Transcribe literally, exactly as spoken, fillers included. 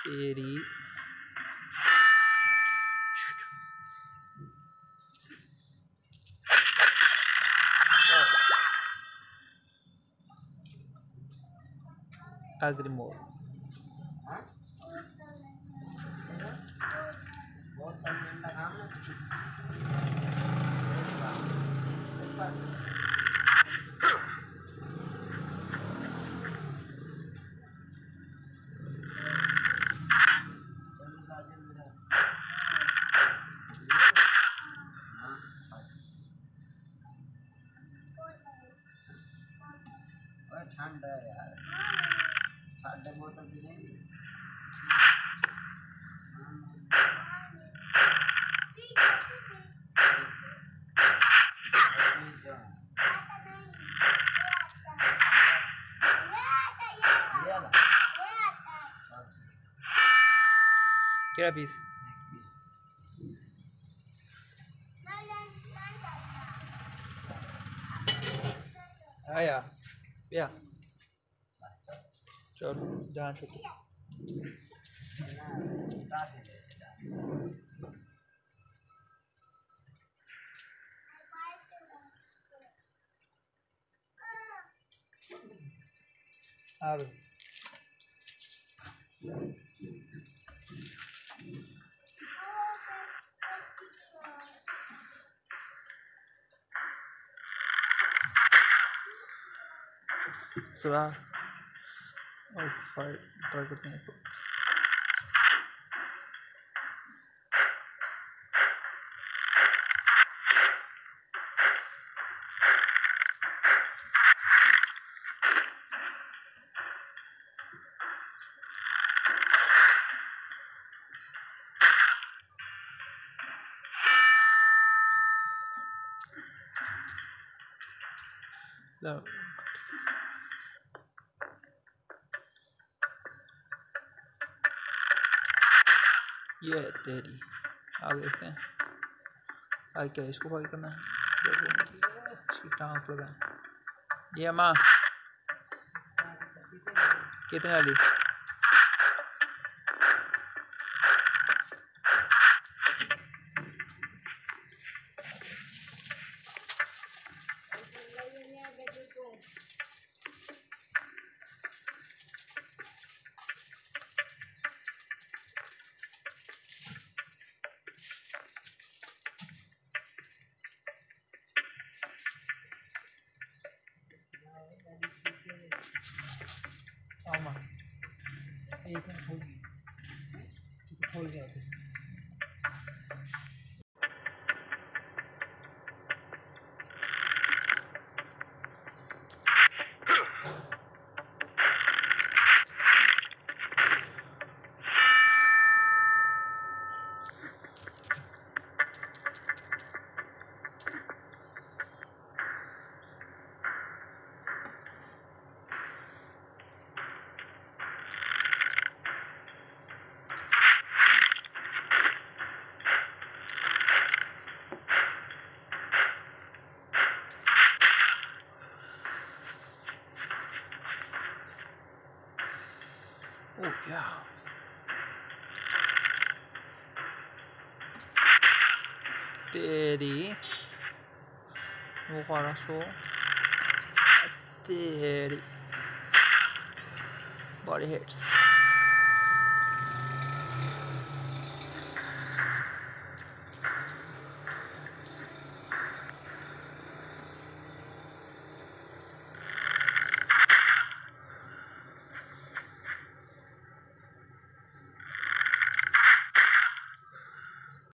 तेरी अग्रिमोल ठंड है यार, ठंड बोतल भी नहीं। क्या पीस आया या चलो जहाँ छोटे आ गए सुबह और फाइट ट्राई करते हैं। लो ये तेरी आगे देखते हैं आगे क्या इसको फाइट करना है। इसकी टांग लगाए ये माँ कितने वाली आमा एक खोल खोल गया थे। Oh yeah. तेरी वो करा सो तेरी बॉडी हिट्स।